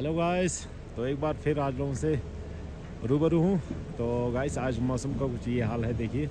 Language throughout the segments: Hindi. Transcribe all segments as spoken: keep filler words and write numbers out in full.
हेलो गाइस, तो एक बार फिर आज लोगों से रूबरू हूँ। तो गाइस आज मौसम का कुछ ये हाल है, देखिए।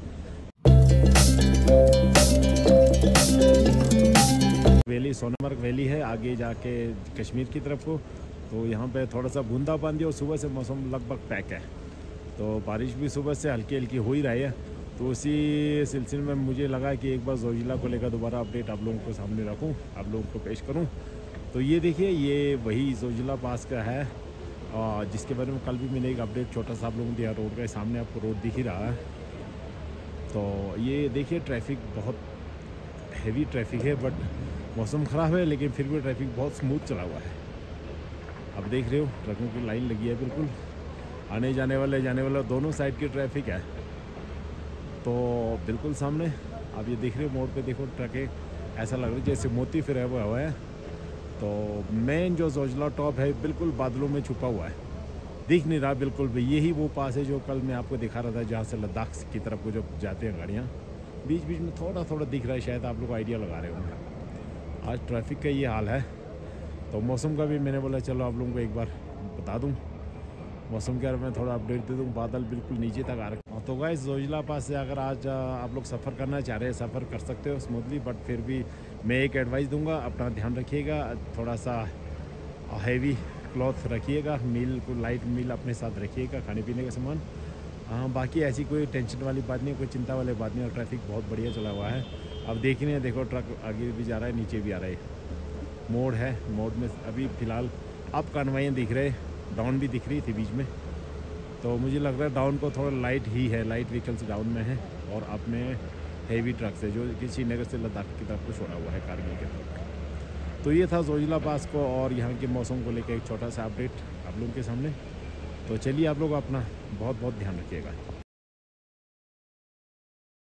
वैली सोनमर्ग वैली है, आगे जाके कश्मीर की तरफ को। तो यहाँ पे थोड़ा सा बूंदाबांदी और सुबह से मौसम लगभग पैक है। तो बारिश भी सुबह से हल्की हल्की हो ही रही है। तो उसी सिलसिले में मुझे लगा कि एक बार जोजिला को लेकर दोबारा अपडेट आप लोगों को सामने रखूँ, आप लोगों को पेश करूँ। तो ये देखिए, ये वही जोजिला पास का है और जिसके बारे में कल भी मैंने एक अपडेट छोटा सा आप लोगों को दिया। रोड का सामने आपको रोड दिख ही रहा है। तो ये देखिए, ट्रैफिक बहुत हैवी ट्रैफिक है, बट मौसम ख़राब है लेकिन फिर भी ट्रैफिक बहुत स्मूथ चला हुआ है। अब देख रहे हो ट्रकों की लाइन लगी है, बिल्कुल आने जाने वाले जाने वाले दोनों साइड की ट्रैफिक है। तो बिल्कुल सामने आप ये देख रहे हो, मोड़ पे देखो ट्रकें, ऐसा लग रहा है जैसे मोती फिर हुआ हुआ है। तो मेन जो जोजिला टॉप है बिल्कुल बादलों में छुपा हुआ है, दिख नहीं रहा बिल्कुल भी। यही वो पास है जो कल मैं आपको दिखा रहा था, जहाँ से लद्दाख की तरफ को जो जाते हैं गाड़ियाँ, बीच बीच में थोड़ा थोड़ा दिख रहा है। शायद आप लोग आइडिया लगा रहे होंगे। आज ट्रैफिक का ये हाल है। तो मौसम का भी मैंने बोला चलो आप लोगों को एक बार बता दूँ, मौसम के बारे में थोड़ा अपडेट दे दूँ। बादल बिल्कुल नीचे तक आ रहे हैं। तो गाइस जोजिला पास से अगर आज आप लोग सफ़र करना चाह रहे हैं, सफ़र कर सकते हो स्मूथली। बट फिर भी मैं एक एडवाइस दूंगा, अपना ध्यान रखिएगा, थोड़ा सा हैवी क्लॉथ रखिएगा, मील को लाइट मील अपने साथ रखिएगा, खाने पीने का सामान। हाँ, बाकी ऐसी कोई टेंशन वाली बात नहीं, कोई चिंता वाली बात नहीं। और ट्रैफिक बहुत बढ़िया चला हुआ है। अब देख रहे हैं, देखो ट्रक आगे भी जा रहा है, नीचे भी आ रहा है। मोड़ है, मोड़ में अभी फ़िलहाल अप कन्वाइयाँ दिख रहे, डाउन भी दिख रही थी बीच में। तो मुझे लग रहा है डाउन को थोड़ा लाइट ही है, लाइट व्हीकल्स डाउन में है और अप में हेवी ट्रक्स है जो कि श्रीनगर से लद्दाख की तरफ को छोड़ा हुआ है, कारगिल की तरफ। तो ये था जोजिला पास को और यहाँ के मौसम को लेकर एक छोटा सा अपडेट आप लोगों के सामने। तो चलिए आप लोग अपना बहुत बहुत ध्यान रखिएगा।